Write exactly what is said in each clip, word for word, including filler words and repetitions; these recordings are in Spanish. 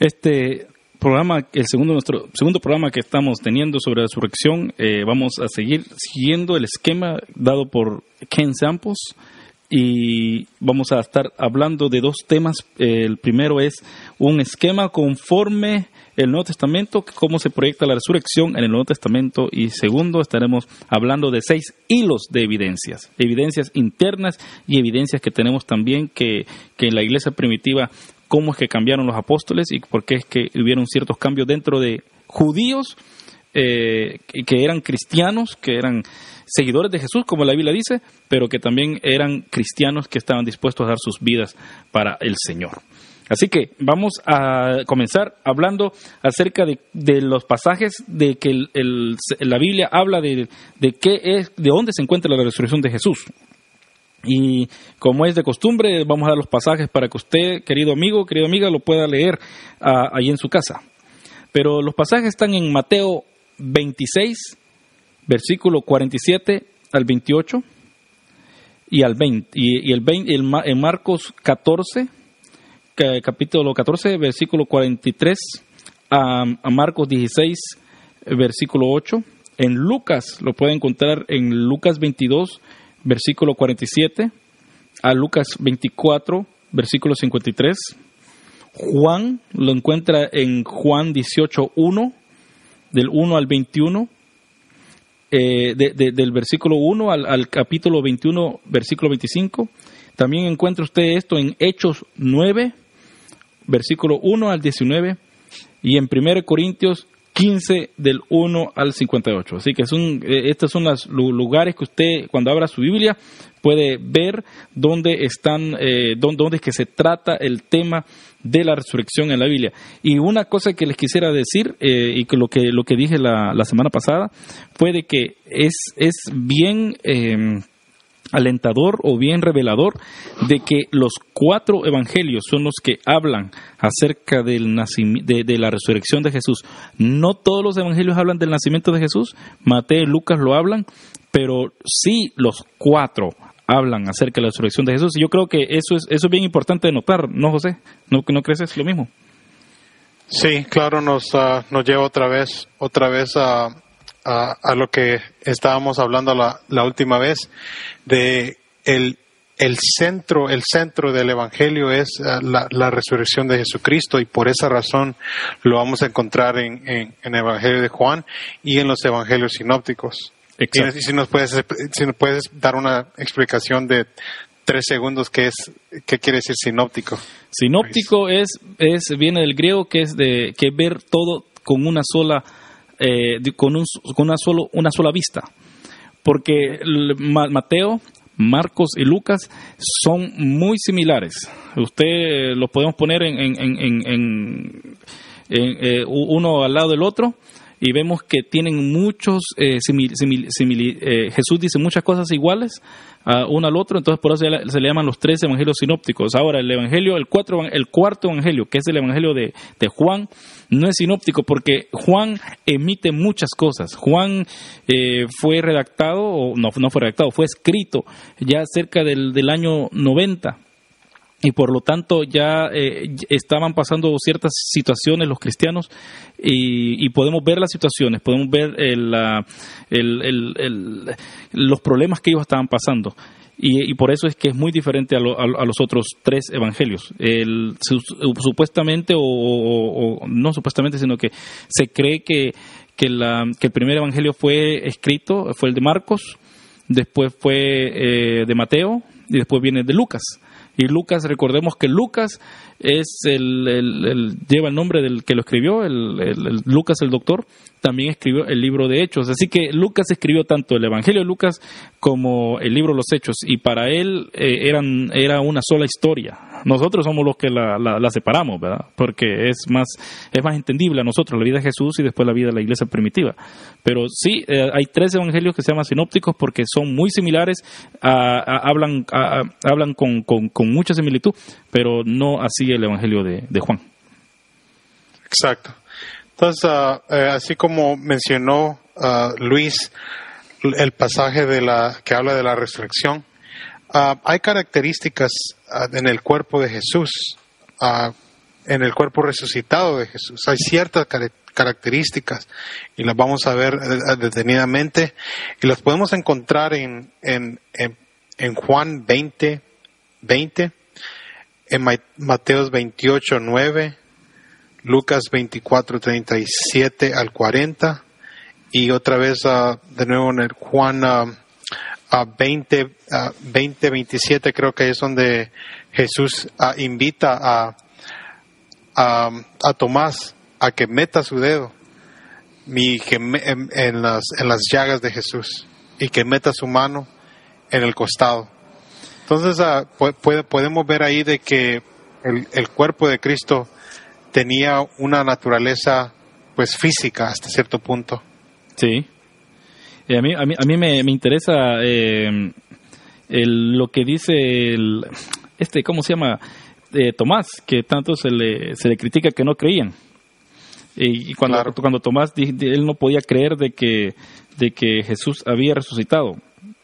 Este programa, el segundo nuestro segundo programa que estamos teniendo sobre la resurrección, eh, vamos a seguir siguiendo el esquema dado por Ken Samples y vamos a estar hablando de dos temas. Eh, el primero es un esquema conforme el Nuevo Testamento, cómo se proyecta la resurrección en el Nuevo Testamento, y segundo, estaremos hablando de seis hilos de evidencias, evidencias internas y evidencias que tenemos también que, que en la iglesia primitiva, cómo es que cambiaron los apóstoles y por qué es que hubieron ciertos cambios dentro de judíos eh, que eran cristianos, que eran seguidores de Jesús, como la Biblia dice, pero que también eran cristianos que estaban dispuestos a dar sus vidas para el Señor. Así que vamos a comenzar hablando acerca de, de los pasajes de que el, el, la Biblia habla de, de qué es, de dónde se encuentra la resurrección de Jesús. Y como es de costumbre, vamos a dar los pasajes para que usted, querido amigo, querida amiga, lo pueda leer uh, ahí en su casa. Pero los pasajes están en Mateo veintiséis, versículo cuarenta y siete al veintiocho, y al veinte, y, y el veinte, el, en Marcos catorce, capítulo catorce, versículo cuarenta y tres, a, a Marcos dieciséis, versículo ocho. En Lucas lo puede encontrar en Lucas veintidós, versículo cuarenta y siete, a Lucas veinticuatro, versículo cincuenta y tres. Juan lo encuentra en Juan dieciocho, uno, del uno al veintiuno, eh, de, de, del versículo uno al, al capítulo veintiuno, versículo veinticinco. También encuentra usted esto en Hechos nueve, versículo uno al diecinueve, y en primera Corintios quince, del uno al cincuenta y ocho. Así que son, eh, estos son los lugares que usted, cuando abra su Biblia, puede ver dónde están, eh, dónde, dónde es que se trata el tema de la resurrección en la Biblia. Y una cosa que les quisiera decir, eh, y que lo que lo que dije la, la semana pasada, fue de que es, es bien eh, alentador o bien revelador de que los cuatro evangelios son los que hablan acerca del nacimiento, de, de la resurrección de Jesús. No todos los evangelios hablan del nacimiento de Jesús, Mateo y Lucas lo hablan, pero sí los cuatro hablan acerca de la resurrección de Jesús. Y yo creo que eso es eso es bien importante de notar, ¿no, José? ¿No, no crees es lo mismo? Sí, claro, nos uh, nos lleva otra vez otra vez a A, a lo que estábamos hablando la, la última vez, de el, el centro el centro del Evangelio es uh, la, la resurrección de Jesucristo, y por esa razón lo vamos a encontrar en, en, en el Evangelio de Juan y en los Evangelios sinópticos. Exacto. Y si nos puedes si nos puedes dar una explicación de tres segundos qué es qué quiere decir sinóptico. Sinóptico es es viene del griego, que es de que ver todo con una sola Eh, con, un, con una, solo, una sola vista, porque Mateo, Marcos y Lucas son muy similares. Usted los podemos poner en, en, en, en, en, en eh, uno al lado del otro, y vemos que tienen muchos eh, simil, simil, simil, eh, Jesús dice muchas cosas iguales uh, uno al otro, entonces por eso se le, se le llaman los tres evangelios sinópticos. Ahora el evangelio, el, cuatro, el cuarto evangelio, que es el evangelio de, de Juan, no es sinóptico porque Juan emite muchas cosas. Juan eh, fue redactado, o no, no fue redactado, fue escrito ya cerca del, del año noventa. Y por lo tanto ya eh, estaban pasando ciertas situaciones los cristianos, y, y podemos ver las situaciones, podemos ver el, el, el, el, los problemas que ellos estaban pasando. Y, y por eso es que es muy diferente a, lo, a, a los otros tres evangelios. El, su, supuestamente, o, o, o no supuestamente, sino que se cree que, que, la, que el primer evangelio fue escrito, fue el de Marcos, después fue eh, de Mateo, y después viene de Lucas. Y Lucas, recordemos que Lucas es el, el, el lleva el nombre del que lo escribió, el, el, el Lucas el doctor, también escribió el libro de Hechos. Así que Lucas escribió tanto el Evangelio de Lucas como el libro de los Hechos, y para él eh, eran era una sola historia. Nosotros somos los que la, la, la separamos, ¿verdad? Porque es más es más entendible a nosotros la vida de Jesús y después la vida de la iglesia primitiva. Pero sí, eh, hay tres evangelios que se llaman sinópticos porque son muy similares, a, a, hablan a, a, hablan con, con, con mucha similitud, pero no así el evangelio de, de Juan. Exacto. Entonces, uh, eh, así como mencionó uh, Luis el pasaje de la que habla de la resurrección, uh, hay características uh, en el cuerpo de Jesús uh, en el cuerpo resucitado de Jesús. Hay ciertas car- características y las vamos a ver eh, detenidamente y las podemos encontrar en, en, en, en Juan veinte, veinte, en Ma- Mateos veintiocho, nueve, Lucas veinticuatro, treinta y siete al cuarenta y otra vez uh, de nuevo en el Juan uh, uh, veinte, uh, veinte, veintisiete, creo que es donde Jesús uh, invita a, a, a Tomás a que meta su dedo y que me, en, en, las, en las llagas de Jesús y que meta su mano en el costado. Entonces uh, puede, podemos ver ahí de que el, el cuerpo de Cristo tenía una naturaleza pues física hasta cierto punto. Sí. Eh, a mí, a mí, a mí me, me interesa eh, el, lo que dice el, este, ¿cómo se llama? Eh, Tomás, que tanto se le, se le critica que no creían. Y, y cuando, claro. cuando Tomás, él no podía creer de que, de que Jesús había resucitado.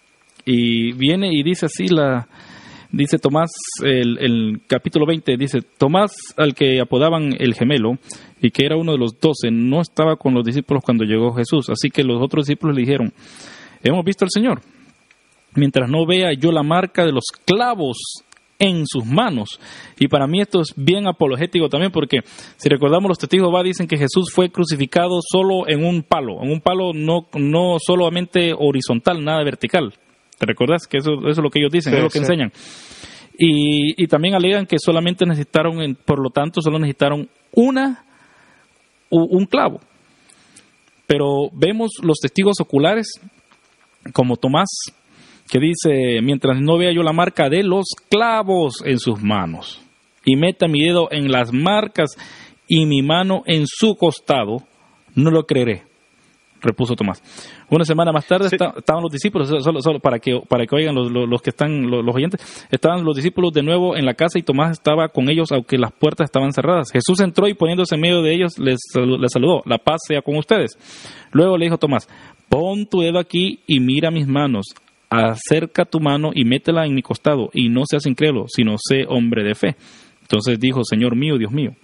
Y viene y dice así la... Dice Tomás, el, el capítulo veinte, dice, Tomás, al que apodaban el gemelo, y que era uno de los doce, no estaba con los discípulos cuando llegó Jesús. Así que los otros discípulos le dijeron, hemos visto al Señor, mientras no vea yo la marca de los clavos en sus manos. Y para mí esto es bien apologético también, porque si recordamos, los testigos de Jehová dicen que Jesús fue crucificado solo en un palo, en un palo no, no solamente horizontal, nada vertical. ¿Te recuerdas? Que eso, eso es lo que ellos dicen, sí, es lo que sí. enseñan. Y, y también alegan que solamente necesitaron, por lo tanto, solo necesitaron una, un clavo. Pero vemos los testigos oculares, como Tomás, que dice, mientras no vea yo la marca de los clavos en sus manos, y meta mi dedo en las marcas y mi mano en su costado, no lo creeré, repuso Tomás. Una semana más tarde sí. está, estaban los discípulos, solo, solo para que para que oigan los, los, los que están, los, los oyentes, estaban los discípulos de nuevo en la casa y Tomás estaba con ellos, aunque las puertas estaban cerradas. Jesús entró y poniéndose en medio de ellos les, les saludó, la paz sea con ustedes. Luego le dijo Tomás, pon tu dedo aquí y mira mis manos, acerca tu mano y métela en mi costado, y no seas incrédulo, sino sé hombre de fe. Entonces dijo, Señor mío, Dios mío.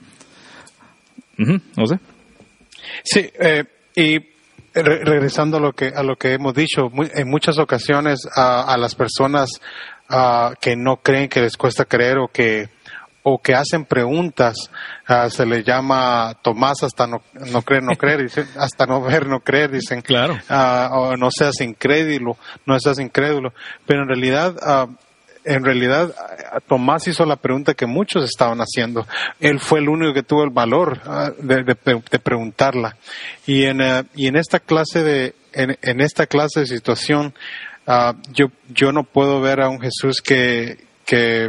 Uh-huh, no sé. Sí, eh, y Re- regresando a lo que a lo que hemos dicho, muy, en muchas ocasiones a, a las personas a, que no creen, que les cuesta creer o que o que hacen preguntas, a, se les llama Tomás hasta no, no creer, no creer, dicen, hasta no ver, no creer, dicen. Claro. A, o no seas incrédulo, no seas incrédulo. Pero en realidad, a, en realidad, Tomás hizo la pregunta que muchos estaban haciendo. Él fue el único que tuvo el valor uh, de, de, de preguntarla. Y en uh, y en esta clase de en, en esta clase de situación, uh, yo yo no puedo ver a un Jesús que que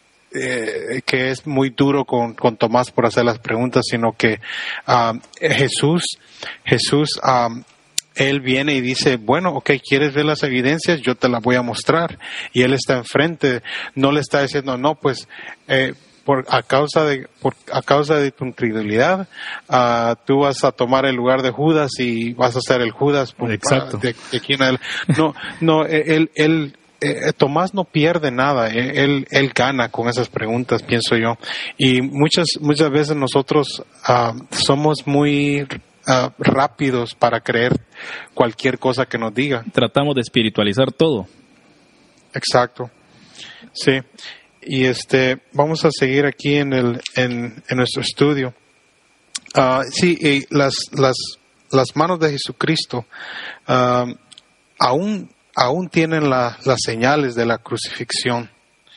eh, que es muy duro con con Tomás por hacer las preguntas, sino que uh, Jesús Jesús um, Él viene y dice, bueno, ok, ¿quieres ver las evidencias? Yo te las voy a mostrar. Y Él está enfrente, no le está diciendo, no, pues, eh, por a causa de por a causa de tu incredulidad, uh, tú vas a tomar el lugar de Judas y vas a ser el Judas. Por, Exacto. De, de quién él. No, no, él, él, eh, Tomás no pierde nada, él, él gana con esas preguntas, pienso yo. Y muchas, muchas veces nosotros uh, somos muy Uh, rápidos para creer cualquier cosa que nos diga. Tratamos de espiritualizar todo. Exacto. Sí. Y este, vamos a seguir aquí en el, en, en nuestro estudio. Uh, sí, y las, las, las manos de Jesucristo uh, aún, aún tienen la, las señales de la crucifixión.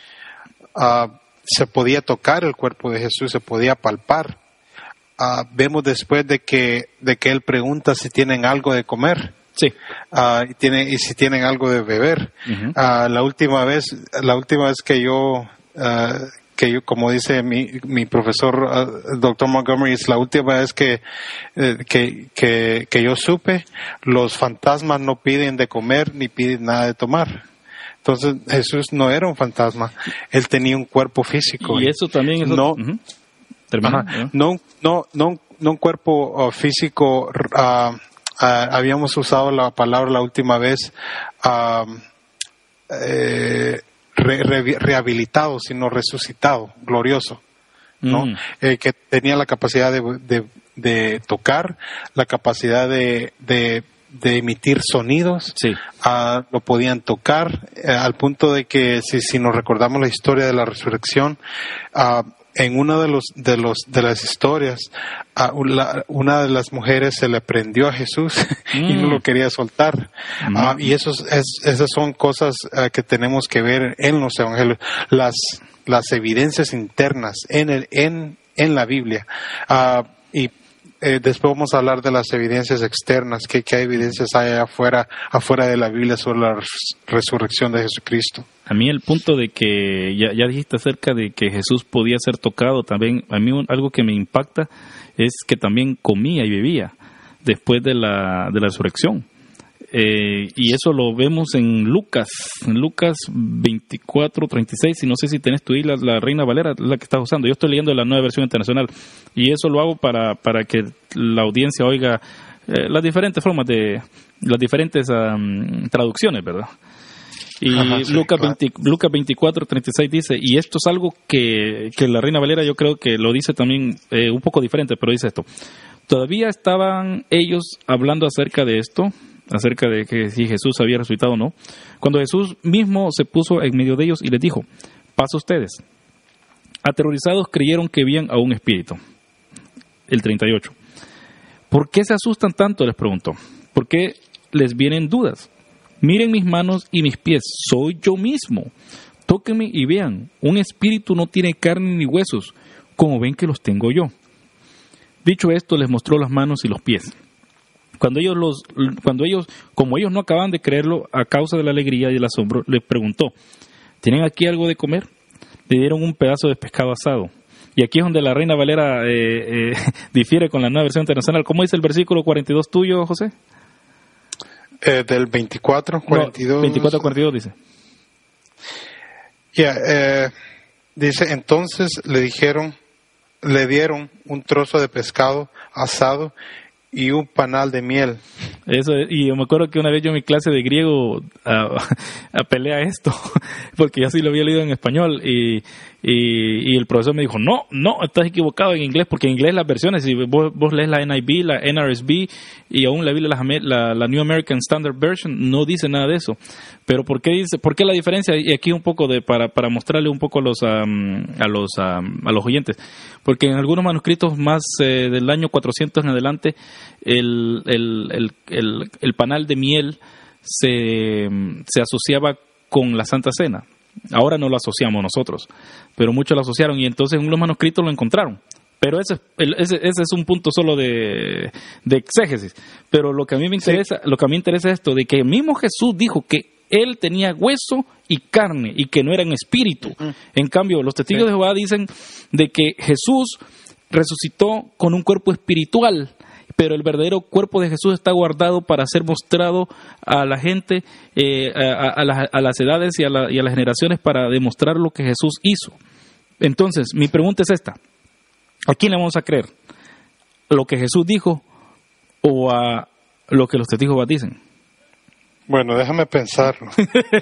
Uh, se podía tocar el cuerpo de Jesús, se podía palpar. Uh, vemos después de que de que él pregunta si tienen algo de comer, sí, uh, y tiene y si tienen algo de beber. Uh-huh. Uh, la última vez la última vez que yo uh, que yo como dice mi mi profesor uh, doctor Montgomery, es la última vez que, eh, que que que yo supe, los fantasmas no piden de comer ni piden nada de tomar. Entonces Jesús no era un fantasma, él tenía un cuerpo físico. Y eso también es no. Uh-huh. Ajá. No, no, no, no un cuerpo uh, físico. Uh, uh, habíamos usado la palabra la última vez, uh, eh, re, re, rehabilitado, sino resucitado, glorioso. ¿no? Mm. Eh, que tenía la capacidad de, de, de tocar, la capacidad de, de, de emitir sonidos, Sí. uh, lo podían tocar, eh, al punto de que si, si nos recordamos la historia de la resurrección, uh, en una de los de los de las historias, uh, la, una de las mujeres se le prendió a Jesús mm. y no lo quería soltar. Mm. Uh, y esos, es, esas son cosas uh, que tenemos que ver en los evangelios, las las evidencias internas en el en en la Biblia. Uh, y Eh, después vamos a hablar de las evidencias externas, que qué evidencias hay afuera, afuera de la Biblia sobre la res- resurrección de Jesucristo. A mí el punto de que, ya, ya dijiste acerca de que Jesús podía ser tocado, también a mí un, algo que me impacta es que también comía y bebía después de la, de la resurrección. Eh, y eso lo vemos en Lucas, en Lucas veinticuatro, treinta y seis, y no sé si tenés tú ahí la, la Reina Valera, la que estás usando. Yo estoy leyendo la nueva versión internacional, y eso lo hago para, para que la audiencia oiga eh, las diferentes formas de, las diferentes um, traducciones, ¿verdad? Y Ajá, sí, Lucas, claro. veinte, Lucas veinticuatro, treinta y seis dice, y esto es algo que, que la Reina Valera yo creo que lo dice también eh, un poco diferente, pero dice esto: todavía estaban ellos hablando acerca de esto, acerca de que si Jesús había resucitado o no, cuando Jesús mismo se puso en medio de ellos y les dijo: paz a ustedes. Aterrorizados creyeron que veían a un espíritu. El treinta y ocho. ¿Por qué se asustan tanto?, les preguntó. ¿Por qué les vienen dudas? Miren mis manos y mis pies, soy yo mismo. Tóquenme y vean, un espíritu no tiene carne ni huesos, como ven que los tengo yo. Dicho esto, les mostró las manos y los pies. Cuando ellos, los, cuando ellos, como ellos no acaban de creerlo a causa de la alegría y el asombro, les preguntó: ¿tienen aquí algo de comer? Le dieron un pedazo de pescado asado. Y aquí es donde la Reina Valera eh, eh, difiere con la nueva versión internacional. ¿Cómo dice el versículo cuarenta y dos tuyo, José? Eh, del veinticuatro, cuarenta y dos. No, veinticuatro, cuarenta y dos dice. Ya, yeah, eh, dice, entonces le dijeron, le dieron un trozo de pescado asado y un panal de miel. Eso, y yo me acuerdo que una vez yo en mi clase de griego uh, apelé a esto, porque ya sí lo había leído en español, y, y, y el profesor me dijo: no, no, estás equivocado en inglés, porque en inglés las versiones, si vos, vos lees la N I V, la N R S V y aún la Biblia, la, la, la New American Standard Version, no dice nada de eso. Pero ¿por qué dice, por qué la diferencia? Y aquí un poco de para para mostrarle un poco a los um, a los um, a los oyentes, porque en algunos manuscritos más eh, del año cuatrocientos en adelante, el el, el el el panal de miel se se asociaba con la Santa Cena. Ahora no lo asociamos nosotros, pero muchos lo asociaron, y entonces en los manuscritos lo encontraron. Pero ese, ese, ese es un punto solo de, de exégesis. Pero lo que a mí me interesa, sí. lo que a mí me interesa es esto, de que mismo Jesús dijo que él tenía hueso y carne y que no era en espíritu. Mm. En cambio, los testigos sí. de Jehová dicen de que Jesús resucitó con un cuerpo espiritual, pero el verdadero cuerpo de Jesús está guardado para ser mostrado a la gente, eh, a, a, las, a las edades y a, la, y a las generaciones, para demostrar lo que Jesús hizo. Entonces, mi pregunta es esta: ¿a quién le vamos a creer? ¿Lo que Jesús dijo o a lo que los testigos de Jehová dicen? Bueno, déjame pensarlo.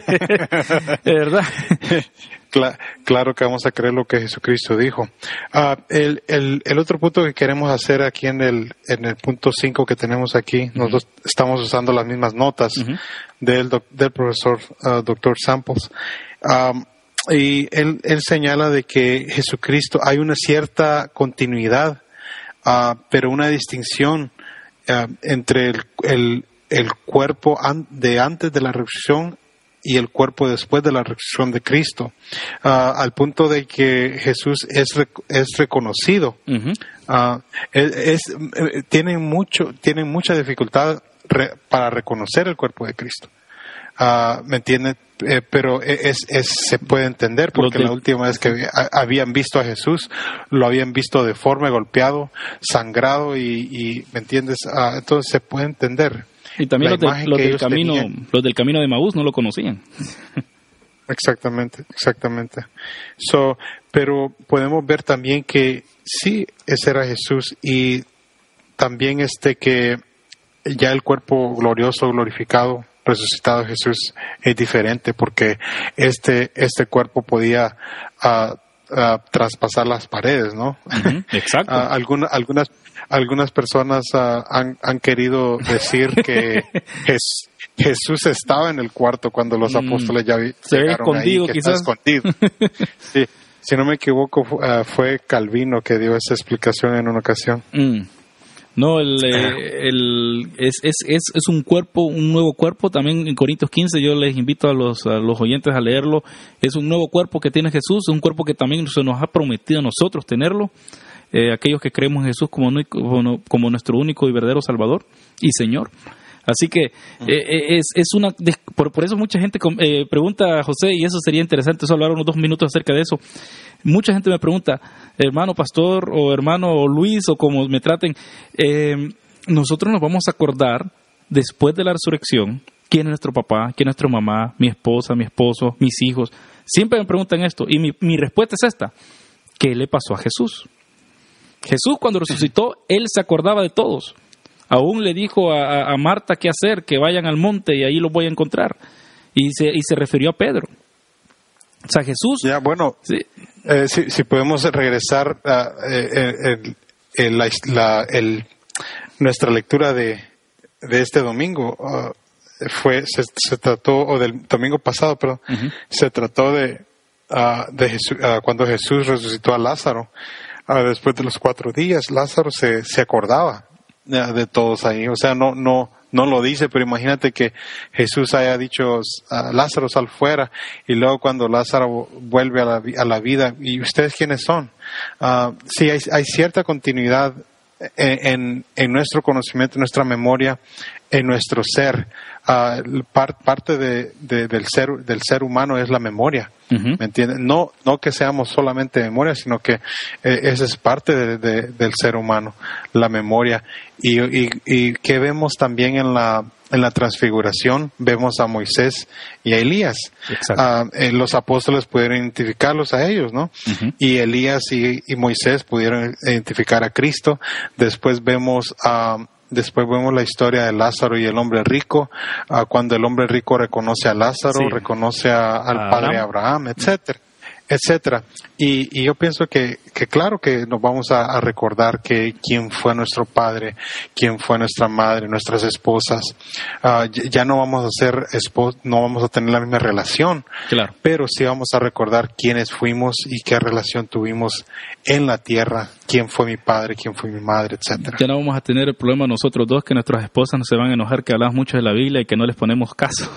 ¿De verdad? Cla- claro que vamos a creer lo que Jesucristo dijo. Uh, el, el, el otro punto que queremos hacer aquí en el, en el punto cinco que tenemos aquí, uh-huh. nosotros estamos usando las mismas notas uh-huh. del, doc, del profesor uh, doctor Samples. Um, y él, él señala de que Jesucristo, hay una cierta continuidad, uh, pero una distinción uh, entre el, el el cuerpo de antes de la resurrección y el cuerpo después de la resurrección de Cristo, uh, al punto de que Jesús es es reconocido. Uh-huh. Uh, es, es, tienen mucho tienen mucha dificultad re, para reconocer el cuerpo de Cristo. Uh, ¿Me entienden? Eh, pero es, es, se puede entender, porque la última vez que habían visto a Jesús, lo habían visto deforme, golpeado, sangrado, y, y ¿me entiendes? Uh, entonces se puede entender. Y también los, de, los, del camino, los del camino de Maús no lo conocían. Exactamente, exactamente. So, pero podemos ver también que sí, ese era Jesús, y también este que ya el cuerpo glorioso, glorificado, resucitado de Jesús es diferente, porque este este cuerpo podía uh, uh, traspasar las paredes, ¿no? Uh-huh. Exacto. uh, alguna, algunas, algunas personas uh, han, han querido decir que Jes, Jesús estaba en el cuarto cuando los mm. apóstoles ya vi, se llegaron escondido, ahí, que quizás. está escondido. Sí. Si no me equivoco, uh, fue Calvino que dio esa explicación en una ocasión. Mm. No, el, eh, el es, es, es, es un cuerpo, un nuevo cuerpo. También en Corintios quince yo les invito a los, a los oyentes a leerlo. Es un nuevo cuerpo que tiene Jesús, un cuerpo que también se nos ha prometido a nosotros tenerlo. Eh, aquellos que creemos en Jesús como, como, como nuestro único y verdadero Salvador y Señor. Así que eh, es, es una por, por eso mucha gente eh, pregunta a José, y eso sería interesante eso hablar unos dos minutos acerca de eso. Mucha gente me pregunta, hermano pastor o hermano Luis o como me traten, eh, nosotros nos vamos a acordar después de la resurrección quién es nuestro papá, quién es nuestra mamá, mi esposa, mi esposo, mis hijos. Siempre me preguntan esto y mi, mi respuesta es esta: ¿qué le pasó a Jesús? Jesús cuando resucitó, él se acordaba de todos. Aún le dijo a, a Marta qué hacer, que vayan al monte y ahí los voy a encontrar. Y se, y se refirió a Pedro. O sea, Jesús... Ya, bueno, sí. eh, si, si podemos regresar a eh, el, el, la, la, el, nuestra lectura de, de este domingo, uh, fue se, se trató, o del domingo pasado, perdón, uh-huh. se trató de, uh, de Jesús, uh, cuando Jesús resucitó a Lázaro. Uh, después de los cuatro días, Lázaro se, se acordaba de todos ahí, o sea, no no no lo dice, pero imagínate que Jesús haya dicho a Lázaro sal fuera, y luego cuando Lázaro vuelve a la, a la vida, ¿y ustedes quiénes son? Uh, sí, hay, hay cierta continuidad en, en, en nuestro conocimiento, en nuestra memoria, en nuestro ser. Uh, par, parte de, de, del ser del ser humano es la memoria. Uh-huh. ¿Me entiendes? No, no que seamos solamente memoria, sino que eh, esa es parte de, de, del ser humano, la memoria. Y, y, y que vemos también en la en la transfiguración, vemos a Moisés y a Elías. Uh, eh, los apóstoles pudieron identificarlos a ellos, ¿no? Uh-huh. Y Elías y, y Moisés pudieron identificar a Cristo. Después vemos a uh, Después vemos la historia de Lázaro y el hombre rico, uh, cuando el hombre rico reconoce a Lázaro, sí. reconoce a, al Abraham. padre Abraham, etcétera, etcétera. Y, y yo pienso que, que claro que nos vamos a, a recordar que quién fue nuestro padre, quién fue nuestra madre, nuestras esposas. Uh, ya no vamos a ser espos- no vamos a tener la misma relación, claro. pero sí vamos a recordar quiénes fuimos y qué relación tuvimos en la tierra, quién fue mi padre, quién fue mi madre, etcétera. Ya no vamos a tener el problema nosotros dos que nuestras esposas no se van a enojar que hablamos mucho de la Biblia y que no les ponemos caso.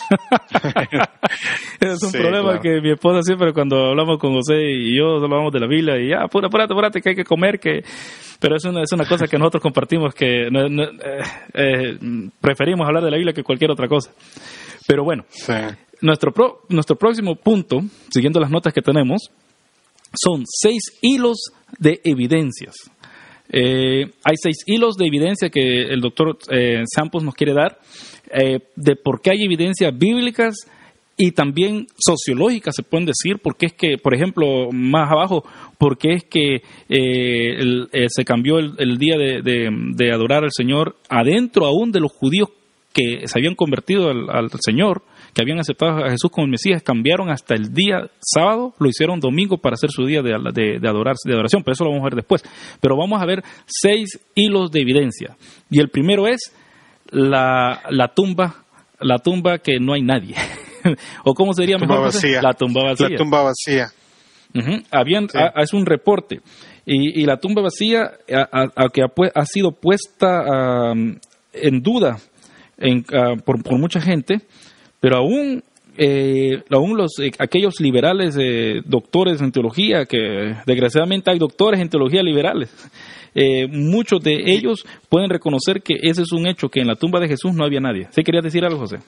Es un sí, problema claro. que mi esposa siempre cuando hablamos con José y yo solo hablamos de la Biblia y ya, apúrate, apúrate, apúrate que hay que comer, que pero es una, es una cosa que nosotros compartimos que no, no, eh, eh, preferimos hablar de la Biblia que cualquier otra cosa. Pero bueno, sí. nuestro, pro, nuestro próximo punto, siguiendo las notas que tenemos, son seis hilos de evidencias. Eh, hay seis hilos de evidencia que el doctor eh, Samples nos quiere dar eh, de por qué hay evidencias bíblicas y también sociológicas, se pueden decir, porque es que, por ejemplo, más abajo, porque es que eh, el, eh, se cambió el, el día de, de, de adorar al Señor adentro aún de los judíos que se habían convertido al, al Señor, que habían aceptado a Jesús como el Mesías, cambiaron hasta el día sábado, lo hicieron domingo para hacer su día de, de, de, adorar, de adoración, pero eso lo vamos a ver después. Pero vamos a ver seis hilos de evidencia. Y el primero es la, la tumba, la tumba que no hay nadie. ¿O cómo sería la mejor? Vacía. La tumba vacía. La tumba vacía. Uh-huh. Habían, sí. a, es un reporte. Y, y la tumba vacía, a, a, a que ha, ha sido puesta um, en duda en, uh, por, por mucha gente, pero aún, eh, aún los, eh, aquellos liberales, eh, doctores en teología, que desgraciadamente hay doctores en teología liberales, eh, muchos de ellos pueden reconocer que ese es un hecho, que en la tumba de Jesús no había nadie. ¿Sí querías decir algo, José?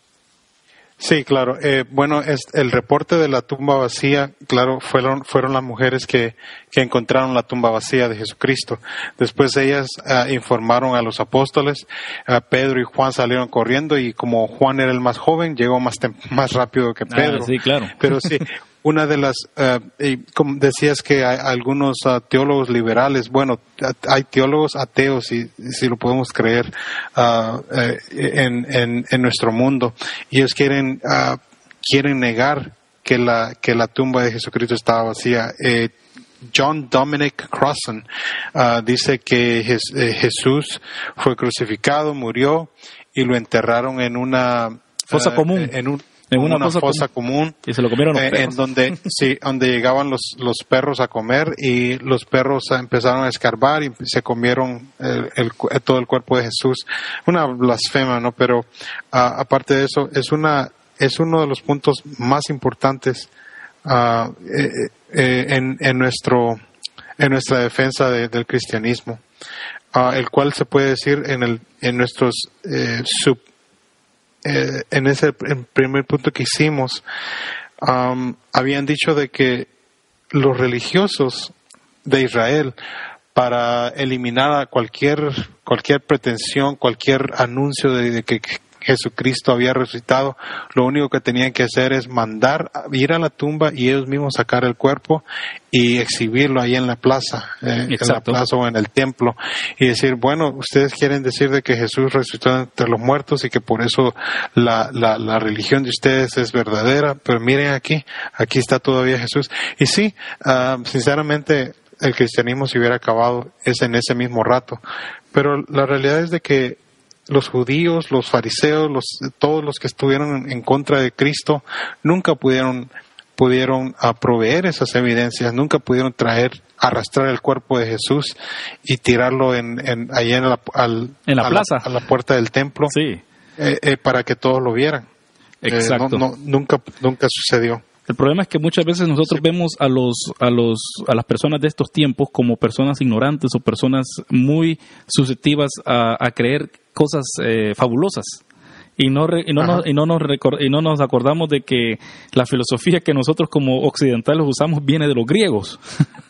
Sí, claro. Eh, bueno, es el reporte de la tumba vacía, claro, fueron fueron las mujeres que, que encontraron la tumba vacía de Jesucristo. Después ellas uh, informaron a los apóstoles. Uh, Pedro y Juan salieron corriendo y como Juan era el más joven, llegó más tem- más rápido que Pedro. Ah, sí, claro. Pero sí, una de las, uh, y como decías que hay algunos uh, teólogos liberales, bueno, hay teólogos ateos, si, si lo podemos creer, uh, eh, en, en, en nuestro mundo, y ellos quieren, uh, quieren negar que la que la tumba de Jesucristo estaba vacía. Eh, John Dominic Crossan uh, dice que Jes- eh, Jesús fue crucificado, murió y lo enterraron en una fosa uh, común. En, un, en una, una fosa, fosa común, común y se lo comieron los eh, perros. En donde sí, donde llegaban los los perros a comer y los perros empezaron a escarbar y se comieron el, el, todo el cuerpo de Jesús. Una blasfema, ¿no? Pero uh, aparte de eso, es una es uno de los puntos más importantes uh, eh, eh, en, en nuestro en nuestra defensa de, del cristianismo, uh, el cual se puede decir en el en nuestros eh, sub Eh, en ese en primer punto que hicimos, um, habían dicho de que los religiosos de Israel, para eliminar a cualquier cualquier pretensión, cualquier anuncio de, de que Jesucristo había resucitado, lo único que tenían que hacer es mandar ir a la tumba y ellos mismos sacar el cuerpo y exhibirlo ahí en la plaza, eh, en la plaza o en el templo, y decir, bueno, ustedes quieren decir de que Jesús resucitó entre los muertos y que por eso la, la, la religión de ustedes es verdadera, pero miren aquí, aquí está todavía Jesús. Y sí, uh, sinceramente, el cristianismo se hubiera acabado es en ese mismo rato, pero la realidad es de que los judíos, los fariseos, los, todos los que estuvieron en contra de Cristo, nunca pudieron, pudieron uh, proveer esas evidencias, nunca pudieron traer, arrastrar el cuerpo de Jesús y tirarlo en, en, allá en la, al, en la a plaza, la, a la puerta del templo, sí. eh, eh, para que todos lo vieran. Exacto. Eh, no, no, nunca, nunca sucedió. El problema es que muchas veces nosotros sí. vemos a los a los a las personas de estos tiempos como personas ignorantes o personas muy susceptibles a, a creer cosas eh, fabulosas y no re, y no nos, y no nos record, y no nos acordamos de que la filosofía que nosotros como occidentales usamos viene de los griegos.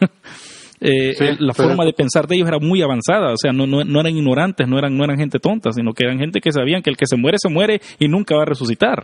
eh, sí, la pero... forma de pensar de ellos era muy avanzada, o sea, no, no no eran ignorantes, no eran no eran gente tonta, sino que eran gente que sabían que el que se muere se muere y nunca va a resucitar.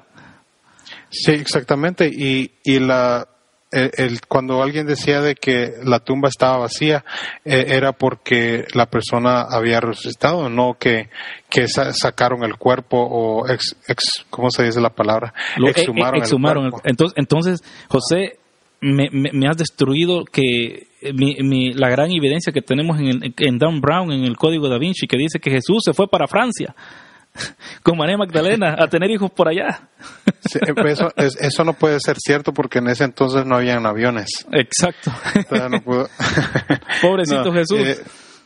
Sí, exactamente. Y, y la, el, el, cuando alguien decía de que la tumba estaba vacía, eh, era porque la persona había resucitado, no que, que sa- sacaron el cuerpo o, ex, ex, ¿cómo se dice la palabra? Lo, exhumaron, eh, exhumaron el cuerpo. Entonces, entonces José, me, me, me has destruido que mi, mi, la gran evidencia que tenemos en, el, en Dan Brown, en el Código Da Vinci, que dice que Jesús se fue para Francia con María Magdalena a tener hijos por allá. Sí, eso, es, eso no puede ser cierto porque en ese entonces no habían aviones. Exacto. No pudo... Pobrecito no, Jesús. Eh,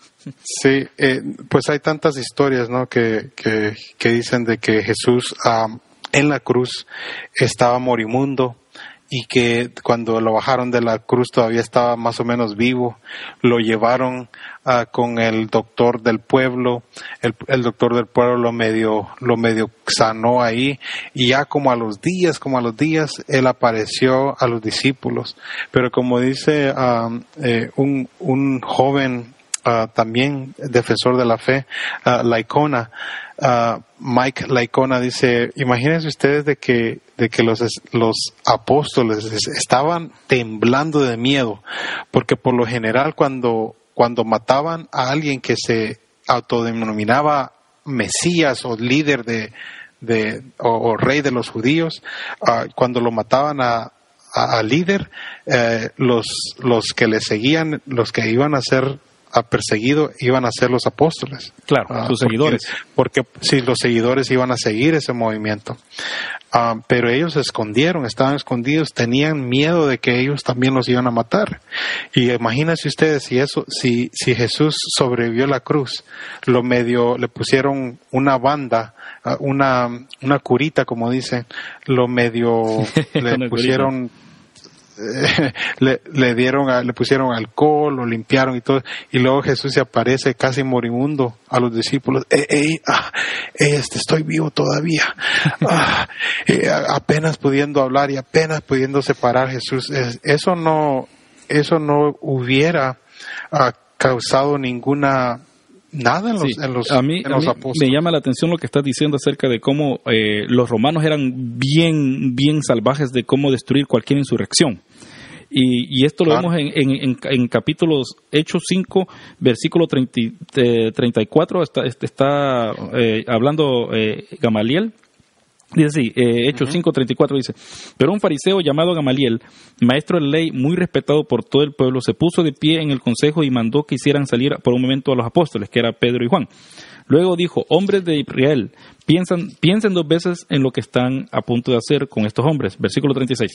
sí, eh, pues hay tantas historias, ¿no? que, que, que dicen de que Jesús um, en la cruz estaba moribundo y que cuando lo bajaron de la cruz todavía estaba más o menos vivo. Lo llevaron uh, con el doctor del pueblo, el, el doctor del pueblo lo medio, lo medio sanó ahí, y ya como a los días, como a los días, él apareció a los discípulos. Pero como dice um, eh, un, un joven uh, también defensor de la fe, uh, Laicona, uh, Mike Laicona dice, imagínense ustedes de que de que los, los apóstoles estaban temblando de miedo, porque por lo general cuando, cuando mataban a alguien que se autodenominaba Mesías o líder de, de o, o rey de los judíos, uh, cuando lo mataban a, a, a líder, eh, los, los que le seguían, los que iban a ser a perseguido iban a ser los apóstoles. Claro, uh, sus seguidores. Porque, porque sí, los seguidores iban a seguir ese movimiento. Uh, pero ellos se escondieron, estaban escondidos, tenían miedo de que ellos también los iban a matar. Y imagínense ustedes si eso, si, si Jesús sobrevivió a la cruz, lo medio, le pusieron una banda, uh, una, una curita, como dicen, lo medio, le pusieron, le, le dieron, le pusieron alcohol, lo limpiaron y todo, y luego Jesús se aparece casi moribundo a los discípulos. Ey, ey, ah, este, estoy vivo todavía. Ah, eh, apenas pudiendo hablar y apenas pudiendo separar Jesús. Eso no, eso no hubiera ah, causado ninguna nada en los, sí, en los, a mí, en los a mí apóstoles. Me llama la atención lo que estás diciendo acerca de cómo eh, los romanos eran bien, bien salvajes de cómo destruir cualquier insurrección. Y, y esto lo claro. vemos en, en, en, en capítulos Hechos cinco, versículo treinta, eh, treinta y cuatro, está, está eh, hablando eh, Gamaliel, Dice así, eh, Hechos uh-huh. cinco treinta y cuatro dice, pero un fariseo llamado Gamaliel, maestro de la ley, muy respetado por todo el pueblo, se puso de pie en el consejo y mandó que hicieran salir por un momento a los apóstoles, que era Pedro y Juan. Luego dijo, hombres de Israel, piensan, piensen dos veces en lo que están a punto de hacer con estos hombres. Versículo treinta y seis.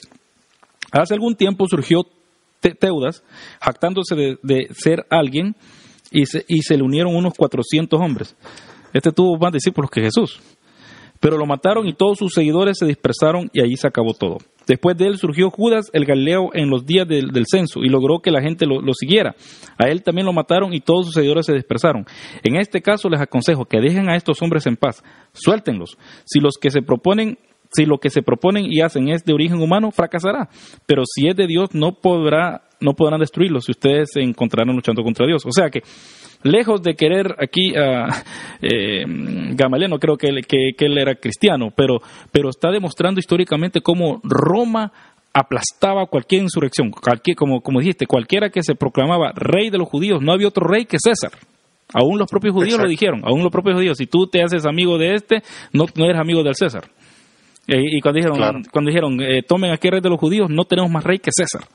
Hace algún tiempo surgió te- Teudas, jactándose de, de ser alguien, y se, y se le unieron unos cuatrocientos hombres. Este tuvo más discípulos que Jesús. Pero lo mataron y todos sus seguidores se dispersaron y allí se acabó todo. Después de él surgió Judas el Galileo en los días del, del censo y logró que la gente lo, lo siguiera. A él también lo mataron y todos sus seguidores se dispersaron. En este caso les aconsejo que dejen a estos hombres en paz, suéltenlos. Si los que se proponen, si lo que se proponen y hacen es de origen humano, fracasará. Pero si es de Dios, no podrá, no podrán destruirlos si ustedes se encontrarán luchando contra Dios. O sea que lejos de querer aquí uh, eh, Gamaliel, no creo que él, que, que él era cristiano, pero, pero está demostrando históricamente cómo Roma aplastaba cualquier insurrección, cualquier, como, como dijiste, cualquiera que se proclamaba rey de los judíos, no había otro rey que César. Aún los propios judíos Exacto. lo dijeron, aún los propios judíos, si tú te haces amigo de este, no, no eres amigo del César. Eh, y cuando dijeron, claro. cuando dijeron eh, tomen aquí rey de los judíos, no tenemos más rey que César.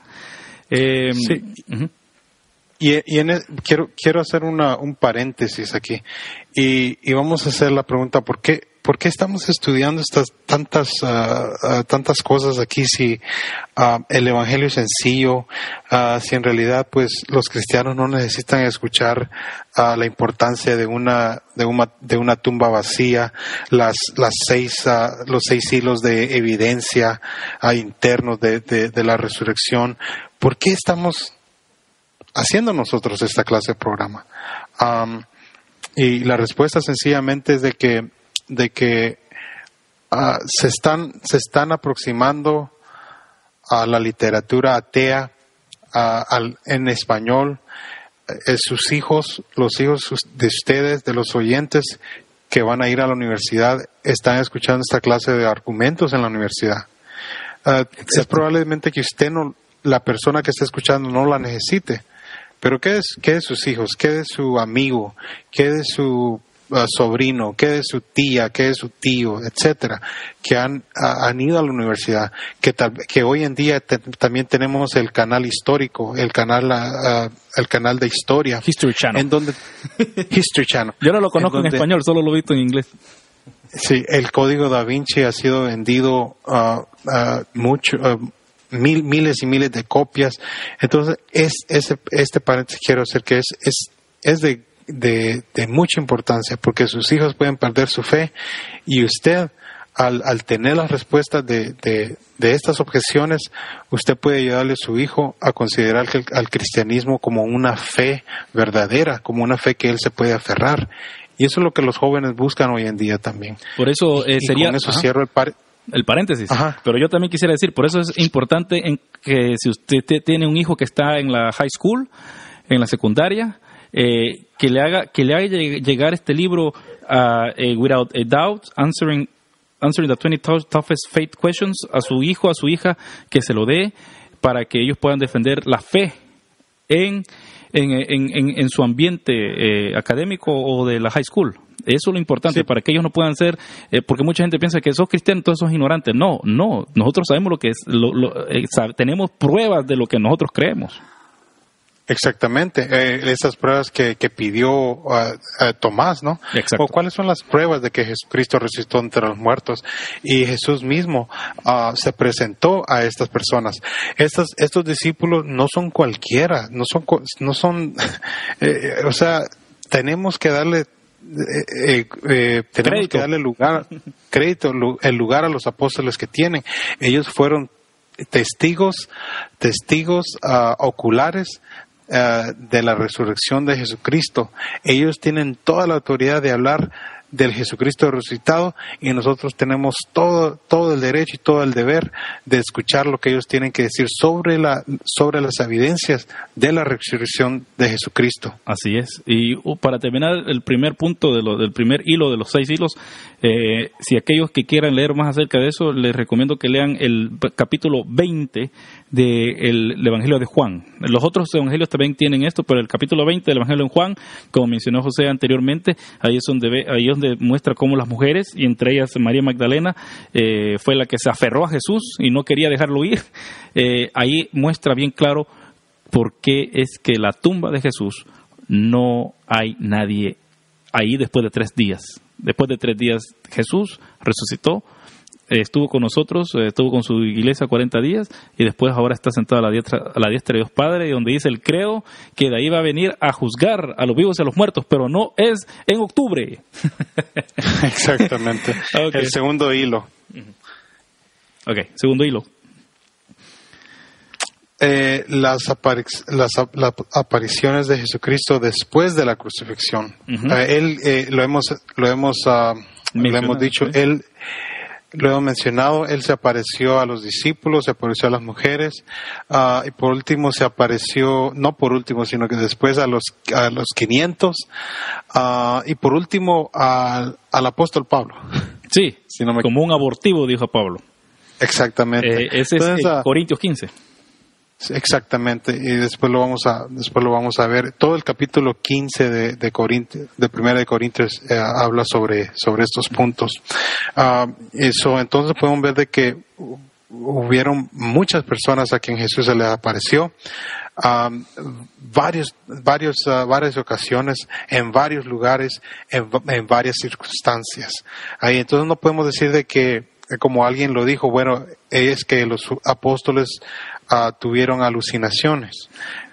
Eh, sí. Uh-huh. Y, y en el, quiero quiero hacer una, un paréntesis aquí y, y vamos a hacer la pregunta ¿por qué por qué estamos estudiando estas tantas uh, uh, tantas cosas aquí si uh, el evangelio es sencillo, uh, si en realidad pues los cristianos no necesitan escuchar uh, la importancia de una de una de una tumba vacía, las las seis uh, los seis hilos de evidencia uh, internos de, de de la resurrección? ¿Por qué estamos haciendo nosotros esta clase de programa? Um, y la respuesta sencillamente es de que de que uh, se están se están aproximando a la literatura atea uh, al, en español. Eh, sus hijos, los hijos de ustedes, de los oyentes que van a ir a la universidad, están escuchando esta clase de argumentos en la universidad. Uh, es probablemente que usted no, la persona que está escuchando, no la necesite. Pero ¿qué es, qué de sus hijos? ¿Qué de su amigo? ¿Qué de su uh, sobrino? ¿Qué de su tía? ¿Qué de su tío? Etcétera. Que han, uh, han ido a la universidad. Que, tal, que hoy en día te, también tenemos el canal histórico, el canal, uh, el canal de historia. History Channel. En donde, History Channel. Yo no lo conozco en, donde, en español, solo lo he visto en inglés. Sí, el código Da Vinci ha sido vendido uh, uh, mucho. Uh, Mil, miles y miles de copias. Entonces, es, ese, este paréntesis quiero hacer que es, es, es de, de, de mucha importancia, porque sus hijos pueden perder su fe y usted, al, al tener las respuestas de, de, de estas objeciones, usted puede ayudarle a su hijo a considerar que el, al cristianismo como una fe verdadera, como una fe que él se puede aferrar. Y eso es lo que los jóvenes buscan hoy en día también. Por eso eh, y, sería... y con eso ajá. cierro el paréntesis. El paréntesis. Ajá. Pero yo también quisiera decir, por eso es importante en que si usted tiene un hijo que está en la high school, en la secundaria, eh, que le haga que le haga llegar este libro uh, eh, Without a Doubt, Answering Answering the twenty Toughest Faith Questions, a su hijo, a su hija, que se lo dé para que ellos puedan defender la fe en en, en, en, en su ambiente eh, académico o de la high school. Eso es lo importante, sí. Para que ellos no puedan ser, eh, porque mucha gente piensa que sos cristiano, entonces sos ignorante. No, no, nosotros sabemos lo que es, lo, lo, eh, sab- tenemos pruebas de lo que nosotros creemos. Exactamente, eh, esas pruebas que, que pidió uh, uh, Tomás, ¿no? Exacto. O cuáles son las pruebas de que Jesucristo resucitó entre los muertos, y Jesús mismo uh, se presentó a estas personas. Estos, estos discípulos no son cualquiera, no son, no son, eh, o sea, tenemos que darle Eh, eh, eh, tenemos crédito. que darle lugar, crédito, el lugar a los apóstoles que tienen. Ellos fueron testigos, testigos uh, oculares uh, de la resurrección de Jesucristo. Ellos tienen toda la autoridad de hablar del Jesucristo resucitado, y nosotros tenemos todo, todo el derecho y todo el deber de escuchar lo que ellos tienen que decir sobre la sobre las evidencias de la resurrección de Jesucristo. Así es. Y uh, para terminar el primer punto de lo, del primer hilo de los seis hilos, eh, si aquellos que quieran leer más acerca de eso, les recomiendo que lean el capítulo veinte del Evangelio de Juan. Los otros evangelios también tienen esto, pero el capítulo veinte del Evangelio de Juan, como mencionó José anteriormente, ahí es donde ve, ahí es donde muestra cómo las mujeres, y entre ellas María Magdalena, eh, fue la que se aferró a Jesús y no quería dejarlo ir. Eh, ahí muestra bien claro por qué es que la tumba de Jesús no hay nadie ahí después de tres días. Después de tres días Jesús resucitó, eh, estuvo con nosotros, eh, estuvo con su iglesia cuarenta días y después ahora está sentado a la diestra, a la diestra de Dios Padre, donde dice el credo que de ahí va a venir a juzgar a los vivos y a los muertos, pero no es en octubre. Exactamente. Okay. El segundo hilo. Ok, segundo hilo. Eh, las, aparic- las, las apariciones de Jesucristo después de la crucifixión. Uh-huh. Eh, él, eh, lo hemos, lo hemos, uh, lo hemos dicho, ¿sí? Él, lo hemos mencionado, él se apareció a los discípulos, se apareció a las mujeres, uh, y por último se apareció, no por último, sino que después a los, a los quinientos, uh, y por último a, al apóstol Pablo. Sí, si no me... como un abortivo, dijo Pablo. Exactamente. Eh, ese Entonces, es uh, Corintios quince. Exactamente, y después lo vamos a después lo vamos a ver. Todo el capítulo quince de de Corintios, de Primera de Corintios, eh, habla sobre sobre estos puntos. Uh, eso, entonces podemos ver de que hubieron muchas personas a quien Jesús se les apareció, um, varios varios uh, varias ocasiones, en varios lugares, en, en varias circunstancias. Ahí entonces no podemos decir de que, como alguien lo dijo, bueno, es que los apóstoles Uh, tuvieron alucinaciones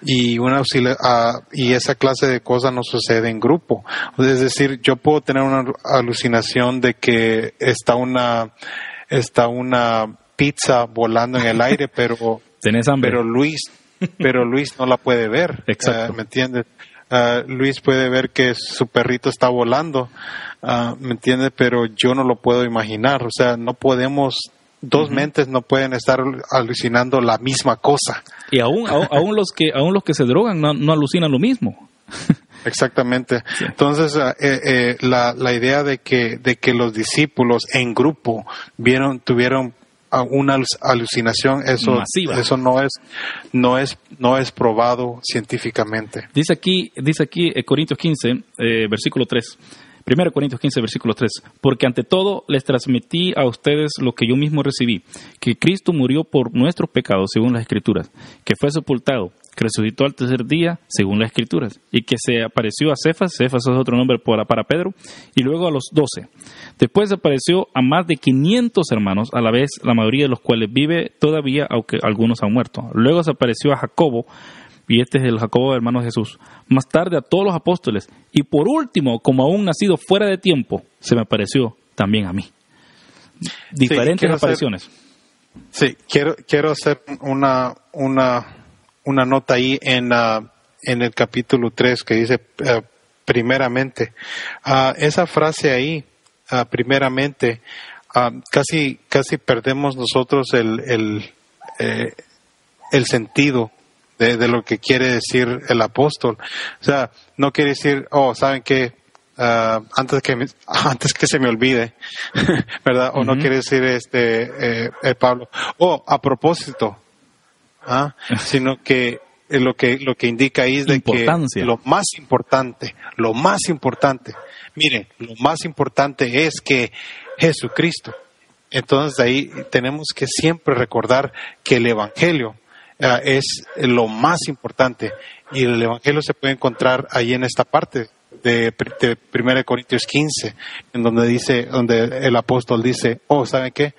y una uh, y esa clase de cosas no sucede en grupo. Es decir, yo puedo tener una alucinación de que está una está una pizza volando en el aire, pero ¿tenés hambre? pero Luis pero Luis no la puede ver. Exacto. Uh, ¿me entiendes? Uh, Luis puede ver que su perrito está volando, uh, ¿me entiendes? Pero yo no lo puedo imaginar. O sea, no podemos. Dos uh-huh. mentes no pueden estar alucinando la misma cosa. Y aún, aún, aún los que aún los que se drogan no, no alucinan lo mismo. Exactamente. Sí. Entonces, eh, eh, la, la idea de que de que los discípulos en grupo vieron tuvieron una alucinación, eso masiva. Eso no es no es no es probado científicamente. Dice aquí dice aquí eh, Corintios quince, eh, versículo tres. Primero Corintios quince, versículo tres. Porque ante todo les transmití a ustedes lo que yo mismo recibí, que Cristo murió por nuestros pecados según las Escrituras, que fue sepultado, que resucitó al tercer día según las Escrituras, y que se apareció a Cefas, Cefas es otro nombre para, para Pedro, y luego a los doce. Después apareció a más de quinientos hermanos, a la vez la mayoría de los cuales vive todavía, aunque algunos han muerto. Luego se apareció a Jacobo, y este es el Jacobo, hermano de Jesús. Más tarde a todos los apóstoles. Y por último, como aún nacido fuera de tiempo, se me apareció también a mí. Diferentes sí, apariciones. Hacer, sí, quiero quiero hacer una una una nota ahí en uh, en el capítulo tres que dice uh, primeramente. Uh, esa frase ahí, uh, primeramente, uh, casi casi perdemos nosotros el el eh, el sentido De, de lo que quiere decir el apóstol. O sea, no quiere decir, oh, ¿saben qué? Uh, antes que me, antes que se me olvide, ¿verdad? O uh-huh. no quiere decir este eh, el Pablo, oh, a propósito, ¿ah? Sino que eh, lo que lo que indica ahí es de que lo más importante, lo más importante, miren, lo más importante es que Jesucristo. Entonces ahí tenemos que siempre recordar que el Evangelio Uh, es lo más importante, y el Evangelio se puede encontrar ahí en esta parte de, de Primera de Corintios quince, en donde dice, donde el apóstol dice, oh, ¿saben qué?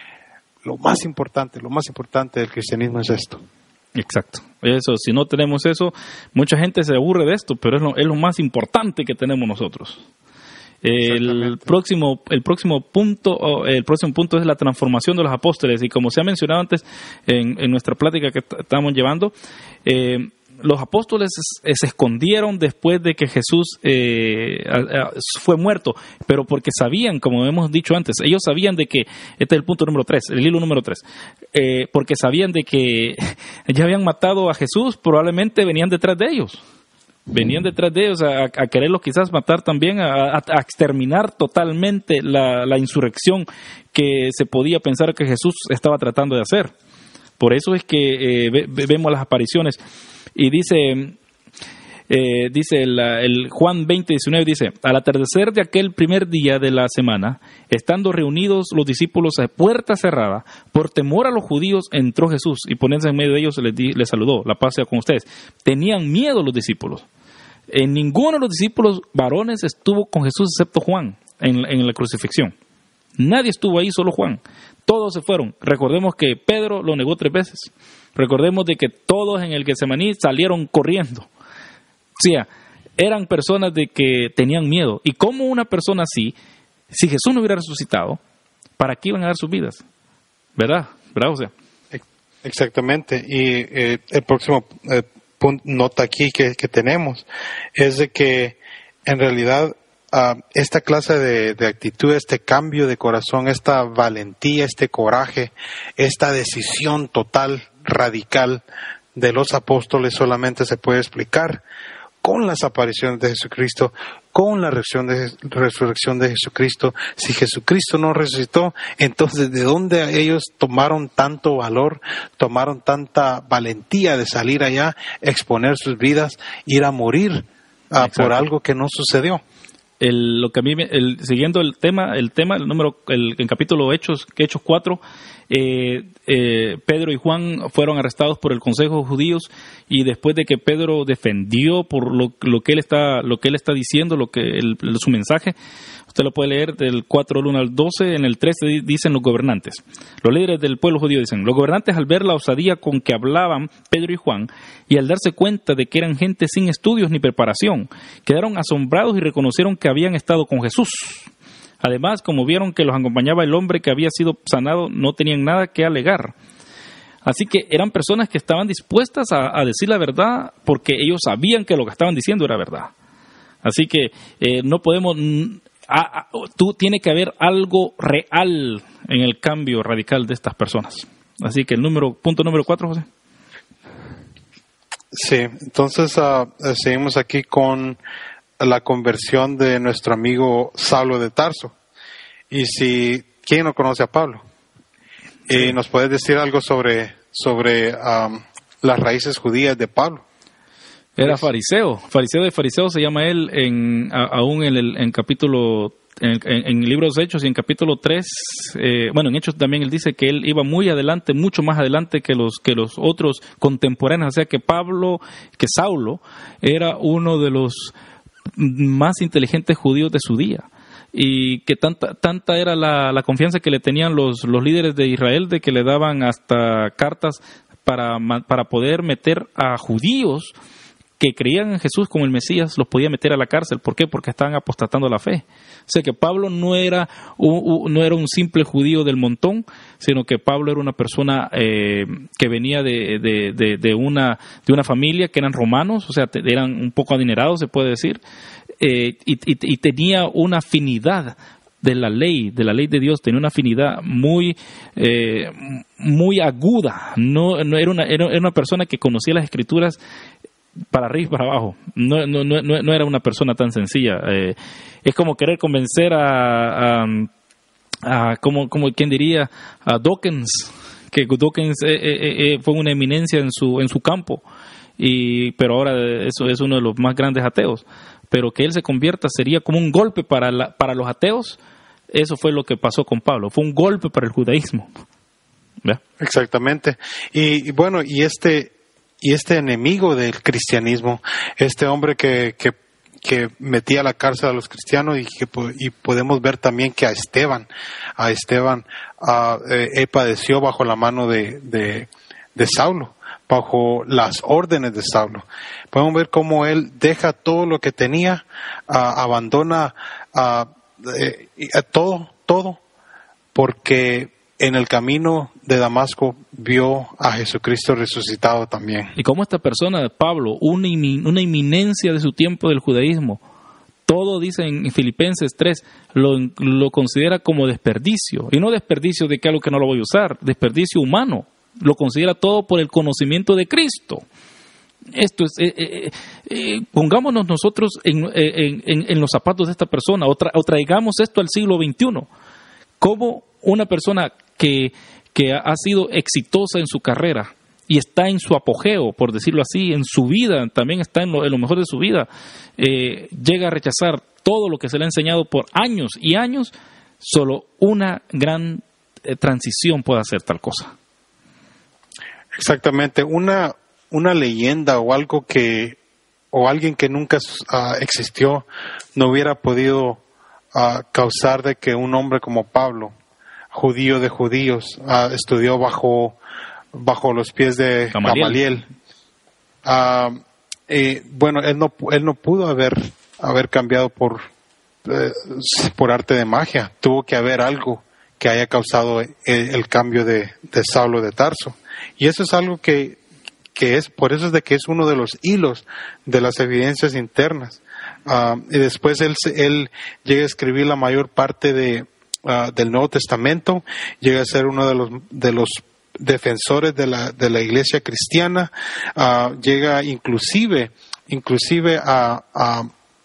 Lo más importante, lo más importante del cristianismo es esto. Exacto. Eso, si no tenemos eso, mucha gente se aburre de esto, pero es lo, es lo más importante que tenemos nosotros. El próximo, el próximo punto, el próximo punto es la transformación de los apóstoles, y como se ha mencionado antes en, en nuestra plática que t- estamos llevando, eh, los apóstoles se escondieron después de que Jesús eh, fue muerto, pero porque sabían, como hemos dicho antes, ellos sabían de que, este es el punto número tres, el hilo número tres, eh, porque sabían de que ya habían matado a Jesús, probablemente venían detrás de ellos. Venían detrás de ellos a, a quererlos quizás matar también, a, a exterminar totalmente la, la insurrección que se podía pensar que Jesús estaba tratando de hacer. Por eso es que eh, ve, vemos las apariciones. Y dice, eh, dice el, el Juan veinte diecinueve, dice, al atardecer de aquel primer día de la semana, estando reunidos los discípulos a puerta cerrada, por temor a los judíos, entró Jesús y poniéndose en medio de ellos les, di, les saludó, la paz sea con ustedes. Tenían miedo los discípulos. En ninguno de los discípulos varones estuvo con Jesús excepto Juan en, en la crucifixión. Nadie estuvo ahí, solo Juan. Todos se fueron. Recordemos que Pedro lo negó tres veces. Recordemos de que todos en el Getsemaní salieron corriendo. O sea, eran personas de que tenían miedo. ¿Y cómo una persona así, si Jesús no hubiera resucitado, para qué iban a dar sus vidas? ¿Verdad? ¿Verdad? O sea. Exactamente. Y eh, el próximo eh, punto, nota aquí que, que tenemos es de que en realidad uh, esta clase de, de actitud, este cambio de corazón, esta valentía, este coraje, esta decisión total, radical de los apóstoles solamente se puede explicar con las apariciones de Jesucristo, con la resurrección de, resurrección de Jesucristo. Si Jesucristo no resucitó, entonces ¿de dónde ellos tomaron tanto valor, tomaron tanta valentía de salir allá, exponer sus vidas, ir a morir uh, por algo que no sucedió? El, lo que a mí, el, siguiendo el tema, el tema, el número, el, en capítulo Hechos, Hechos cuatro, eh, eh, Pedro y Juan fueron arrestados por el Consejo de Judíos y después de que Pedro defendió por lo, lo que él está, lo que él está diciendo, lo que el, su mensaje, usted lo puede leer del cuatro al uno al doce, en el trece dicen los gobernantes, los líderes del pueblo judío dicen, los gobernantes al ver la osadía con que hablaban Pedro y Juan y al darse cuenta de que eran gente sin estudios ni preparación, quedaron asombrados y reconocieron que habían estado con Jesús. Además, como vieron que los acompañaba el hombre que había sido sanado, no tenían nada que alegar. Así que eran personas que estaban dispuestas a, a decir la verdad porque ellos sabían que lo que estaban diciendo era verdad. Así que eh, no podemos... A, a, tú tiene que haber algo real en el cambio radical de estas personas. Así que el número punto número cuatro, José. Sí, entonces uh, seguimos aquí con la conversión de nuestro amigo Saulo de Tarso. Y si, ¿quién no conoce a Pablo? Sí. ¿Y nos puedes decir algo sobre, sobre um, las raíces judías de Pablo? Era fariseo, fariseo de fariseo se llama él en, a, aún en el en capítulo, en, en, en el libro de los Hechos y en capítulo tres, eh, bueno, en Hechos también él dice que él iba muy adelante, mucho más adelante que los que los otros contemporáneos, o sea que Pablo, que Saulo, era uno de los más inteligentes judíos de su día. Y que tanta tanta era la, la confianza que le tenían los, los líderes de Israel de que le daban hasta cartas para, para poder meter a judíos que creían en Jesús como el Mesías, los podía meter a la cárcel. ¿Por qué? Porque estaban apostatando la fe. O sea que Pablo no era un, no era un simple judío del montón, sino que Pablo era una persona eh, que venía de, de, de, de, una, de una familia que eran romanos, o sea, eran un poco adinerados, se puede decir, eh, y, y, y tenía una afinidad de la ley, de la ley de Dios, tenía una afinidad muy eh, muy aguda. No, no era una, era una persona que conocía las Escrituras para arriba y para abajo. No, no, no, no era una persona tan sencilla. Eh, es como querer convencer a, a, a como, como quien diría, a Dawkins, que Dawkins eh, eh, eh, fue una eminencia en su en su campo, y pero ahora eso es uno de los más grandes ateos. Pero que él se convierta sería como un golpe para la, para los ateos. Eso fue lo que pasó con Pablo. Fue un golpe para el judaísmo. ¿Ve? Exactamente. Y, y bueno, y este y este enemigo del cristianismo, este hombre que, que, que metía a la cárcel a los cristianos, y que y podemos ver también que a Esteban, a Esteban uh, eh, él padeció bajo la mano de, de, de Saulo, bajo las órdenes de Saulo. Podemos ver cómo él deja todo lo que tenía, uh, abandona uh, eh, todo, todo, porque en el camino de Damasco vio a Jesucristo resucitado también. Y como esta persona, Pablo, una, una inminencia de su tiempo del judaísmo, todo dice en Filipenses tres, lo, lo considera como desperdicio. Y no desperdicio de que algo que no lo voy a usar, desperdicio humano. Lo considera todo por el conocimiento de Cristo. Esto es, eh, eh, eh, pongámonos nosotros en, en, en, en los zapatos de esta persona, o, tra, o traigamos esto al siglo veintiuno. Como una persona que, que ha sido exitosa en su carrera y está en su apogeo, por decirlo así, en su vida, también está en lo, en lo mejor de su vida, eh, llega a rechazar todo lo que se le ha enseñado por años y años, solo una gran eh, transición puede hacer tal cosa. Exactamente, una, una leyenda o algo que, o alguien que nunca uh, existió, no hubiera podido uh, causar de que un hombre como Pablo, judío de judíos, uh, estudió bajo bajo los pies de Gamaliel. Uh, eh, bueno, él no él no pudo haber haber cambiado por eh, por arte de magia. Tuvo que haber algo que haya causado el, el cambio de, de Saulo de Tarso. Y eso es algo que que es por eso es de que es uno de los hilos de las evidencias internas. Uh, y después él él llega a escribir la mayor parte de uh, del Nuevo Testamento. Llega a ser uno de los de los defensores de la de la iglesia cristiana, uh, llega inclusive inclusive a, a,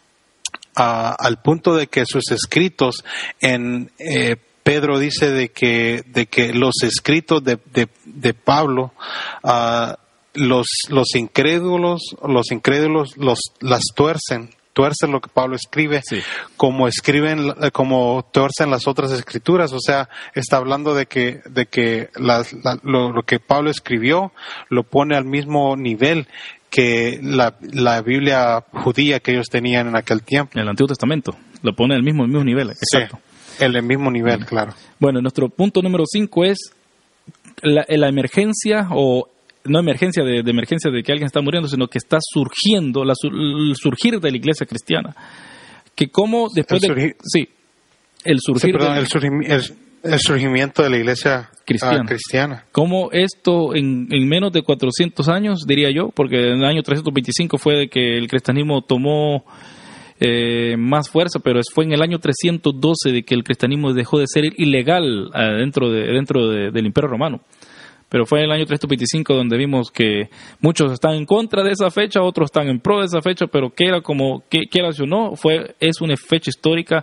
a al punto de que sus escritos en eh, Pedro dice de que de que los escritos de de, de Pablo uh, los los incrédulos los incrédulos los las tuercen tuercen lo que Pablo escribe, sí, como escriben, como tuercen las otras escrituras. O sea, está hablando de que de que las, la, lo, lo que Pablo escribió lo pone al mismo nivel que la, la Biblia judía que ellos tenían en aquel tiempo. En el Antiguo Testamento lo pone al mismo, al mismo nivel. Exacto. Sí, en el mismo nivel, bueno, claro. Bueno, nuestro punto número cinco es la, la emergencia o no emergencia de, de emergencia de que alguien está muriendo, sino que está surgiendo, la, el surgir de la iglesia cristiana. Que como después el de... Sí, el surgir... Sí, perdón, de, el, surgim, el, el surgimiento de la iglesia cristiana. Uh, cristiana. Como esto en, en menos de cuatrocientos años, diría yo, porque en el año trescientos veinticinco fue de que el cristianismo tomó eh, más fuerza, pero fue en el año trescientos doce de que el cristianismo dejó de ser ilegal uh, dentro, de, dentro de, del Imperio Romano. Pero fue en el año trescientos veinticinco donde vimos que muchos están en contra de esa fecha, otros están en pro de esa fecha, pero que era como, que quiera o no, fue, es una fecha histórica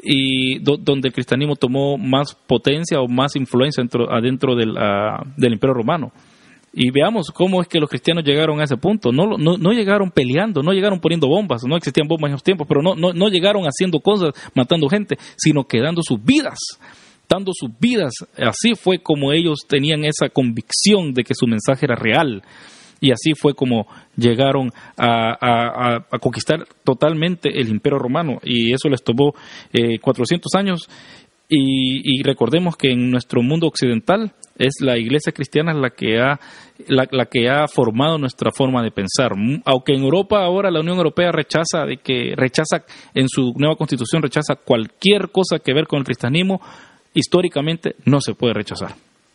y do, donde el cristianismo tomó más potencia o más influencia dentro, adentro del, uh, del Imperio Romano. Y veamos cómo es que los cristianos llegaron a ese punto. No, no, no llegaron peleando, no llegaron poniendo bombas, no existían bombas en esos tiempos, pero no, no, no llegaron haciendo cosas, matando gente, sino que dando sus vidas. dando sus vidas. Así fue como ellos tenían esa convicción de que su mensaje era real. Y así fue como llegaron a, a, a conquistar totalmente el Imperio Romano. Y eso les tomó eh, cuatrocientos años. Y, y recordemos que en nuestro mundo occidental es la iglesia cristiana la que ha la, la que ha formado nuestra forma de pensar. Aunque en Europa ahora la Unión Europea rechaza de que rechaza en su nueva constitución rechaza cualquier cosa que ver con el cristianismo, históricamente no se puede rechazar.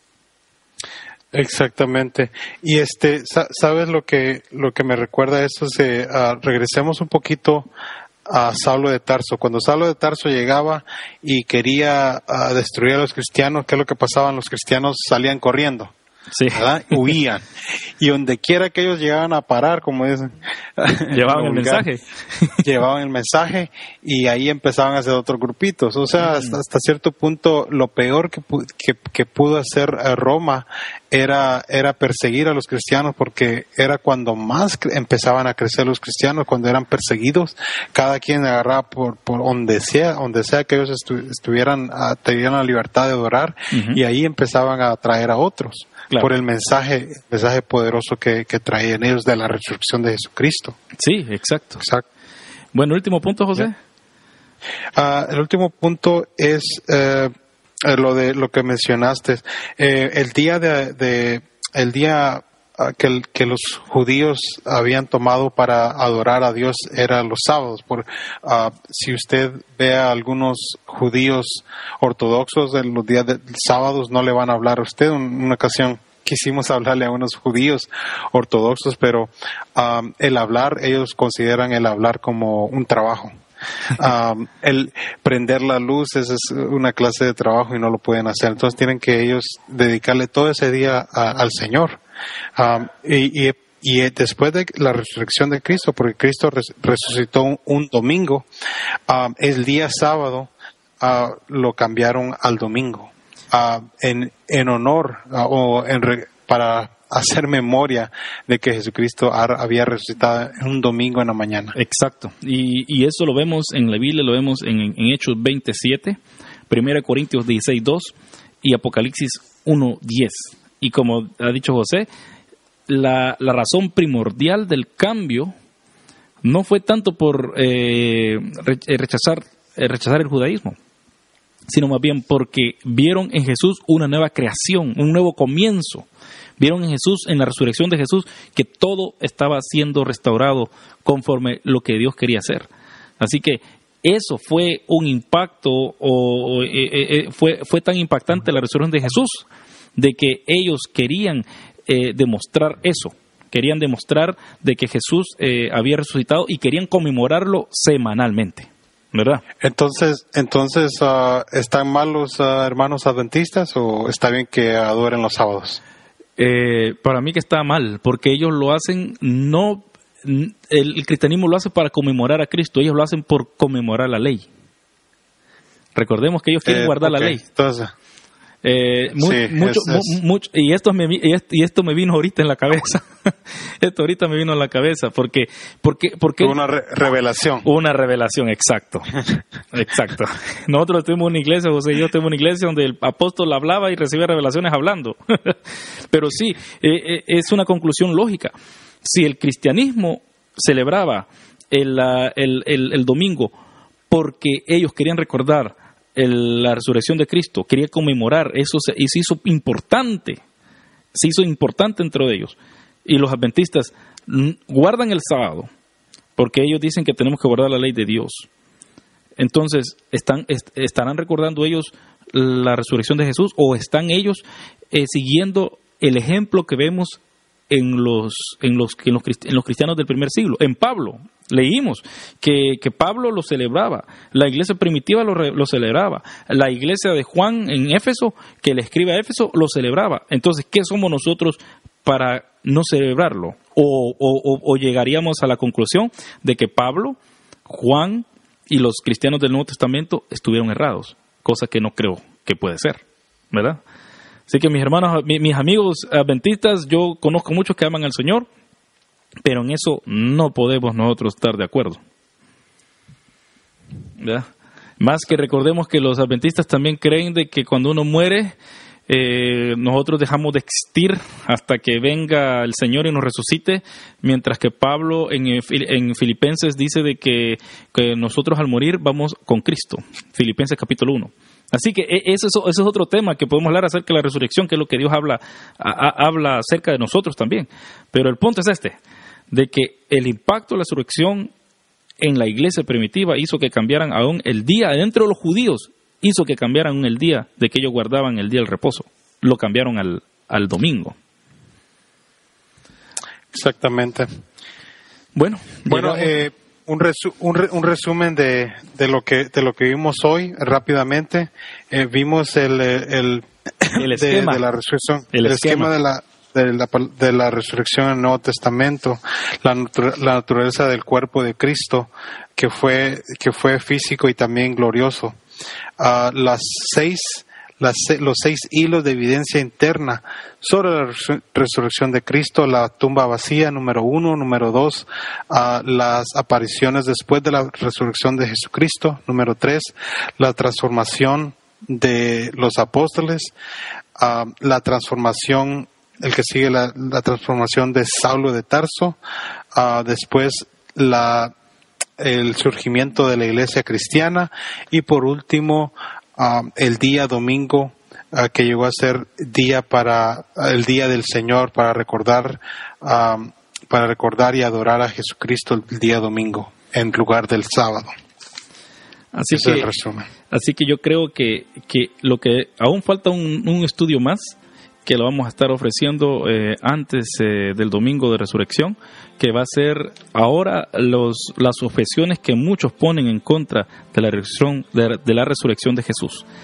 Exactamente. Y este, sabes lo que lo que me recuerda a eso, es uh, regresemos un poquito a Saulo de Tarso. Cuando Saulo de Tarso llegaba y quería uh, destruir a los cristianos, ¿qué es lo que pasaba? Los cristianos salían corriendo. Sí. ¿Verdad? Huían. Y donde quiera que ellos llegaban a parar, como dicen, llevaban el mensaje. Llevaban el mensaje y ahí empezaban a hacer otros grupitos. O sea, hasta, hasta cierto punto, lo peor que, que, que pudo hacer Roma era, era perseguir a los cristianos, porque era cuando más empezaban a crecer los cristianos, cuando eran perseguidos. Cada quien agarraba por, por donde sea, donde sea que ellos estu- estuvieran, uh, tenían la libertad de adorar, uh-huh. Y ahí empezaban a atraer a otros. Claro. Por el mensaje, mensaje poderoso que, que traían ellos de la resurrección de Jesucristo. Sí, exacto. Exacto. Bueno, último punto, José. Uh, el último punto es uh, lo de lo que mencionaste. Eh, el día de, de el día uh, que, el, que los judíos habían tomado para adorar a Dios era los sábados. Por, uh, si usted ve a algunos judíos ortodoxos, en los días de sábados no le van a hablar a usted. En una ocasión quisimos hablarle a unos judíos ortodoxos, pero um, el hablar, ellos consideran el hablar como un trabajo. Um, el prender la luz es, es una clase de trabajo y no lo pueden hacer. Entonces tienen que ellos dedicarle todo ese día a, al Señor. Um, y, y, y después de la resurrección de Cristo, porque Cristo res, resucitó un, un domingo, um, el día sábado uh, lo cambiaron al domingo. Uh, en, en honor uh, o en re, para hacer memoria de que Jesucristo había resucitado en un domingo en la mañana. Exacto. Y, y eso lo vemos en la Biblia, lo vemos en, en Hechos veintisiete, primera Corintios dieciséis dos y Apocalipsis uno diez. Y como ha dicho José, la, la razón primordial del cambio no fue tanto por eh, rechazar, eh, rechazar el judaísmo, sino más bien porque vieron en Jesús una nueva creación, un nuevo comienzo. Vieron en Jesús, en la resurrección de Jesús, que todo estaba siendo restaurado conforme lo que Dios quería hacer. Así que eso fue un impacto, o, o eh, eh, fue, fue tan impactante la resurrección de Jesús, de que ellos querían eh, demostrar eso. Querían demostrar de que Jesús eh, había resucitado y querían conmemorarlo semanalmente, ¿verdad? Entonces, entonces uh, ¿están mal los uh, hermanos adventistas o está bien que adoren los sábados? Eh, para mí que está mal, porque ellos lo hacen, no, el, el cristianismo lo hace para conmemorar a Cristo, ellos lo hacen por conmemorar la ley. Recordemos que ellos quieren eh, guardar okay. la ley. Entonces, eh, mu- sí, mucho, es, es. Mu- mucho, y esto me y esto, y esto me vino ahorita en la cabeza. Esto ahorita me vino en la cabeza porque porque porque una re- revelación. Una revelación, exacto. Exacto. Nosotros tenemos una iglesia, José y yo tenemos una iglesia donde el apóstol hablaba y recibía revelaciones hablando. Pero sí, eh, eh, es una conclusión lógica. Si el cristianismo celebraba el, el, el, el domingo porque ellos querían recordar el, la resurrección de Cristo, querían conmemorar, eso se, y se hizo importante, se hizo importante entre ellos. Y los adventistas guardan el sábado porque ellos dicen que tenemos que guardar la ley de Dios. Entonces, ¿están, est- ¿estarán recordando ellos la resurrección de Jesús o están ellos eh, siguiendo el ejemplo que vemos en los, en, los, en, los, en los cristianos del primer siglo? En Pablo leímos que, que Pablo lo celebraba, la iglesia primitiva lo, re, lo celebraba, la iglesia de Juan en Éfeso, que le escribe a Éfeso, lo celebraba. Entonces, ¿qué somos nosotros para no celebrarlo? O, o, o llegaríamos a la conclusión de que Pablo, Juan y los cristianos del Nuevo Testamento estuvieron errados, cosa que no creo que puede ser, ¿verdad? Así que mis hermanos, mis amigos adventistas, yo conozco muchos que aman al Señor, pero en eso no podemos nosotros estar de acuerdo, ¿verdad? Más que recordemos que los adventistas también creen de que cuando uno muere, Eh, nosotros dejamos de existir hasta que venga el Señor y nos resucite, mientras que Pablo en, en Filipenses dice de que, que nosotros al morir vamos con Cristo. Filipenses capítulo uno. Así que ese es, ese es otro tema que podemos hablar acerca de la resurrección, que es lo que Dios habla, a, a, habla acerca de nosotros también. Pero el punto es este, de que el impacto de la resurrección en la iglesia primitiva hizo que cambiaran aún el día dentro de los judíos, hizo que cambiaran el día de que ellos guardaban el día del reposo. Lo cambiaron al, al domingo. Exactamente. Bueno, bueno eh, un, resu- un, re- un resumen de, de lo que de lo que vimos hoy rápidamente. Eh, vimos el el, el esquema de, de la resurrección, el, el esquema, esquema de la de la, de la resurrección en el Nuevo Testamento, la, la naturaleza del cuerpo de Cristo, que fue que fue físico y también glorioso. Uh, las seis, las, los seis hilos de evidencia interna sobre la resur- resurrección de Cristo, la tumba vacía, número uno, número dos, uh, las apariciones después de la resurrección de Jesucristo, número tres, la transformación de los apóstoles, uh, la transformación, el que sigue la, la transformación de Saulo de Tarso, uh, después la el surgimiento de la iglesia cristiana y por último um, el día domingo uh, que llegó a ser día para uh, el día del Señor para recordar um, para recordar y adorar a Jesucristo el día domingo en lugar del sábado. Así Ese que, es el resumen. Así que yo creo que, que lo que aún falta un, un estudio más que lo vamos a estar ofreciendo eh, antes eh, del domingo de resurrección, que va a ser ahora los, las objeciones que muchos ponen en contra de la resurrección de, de la resurrección de Jesús.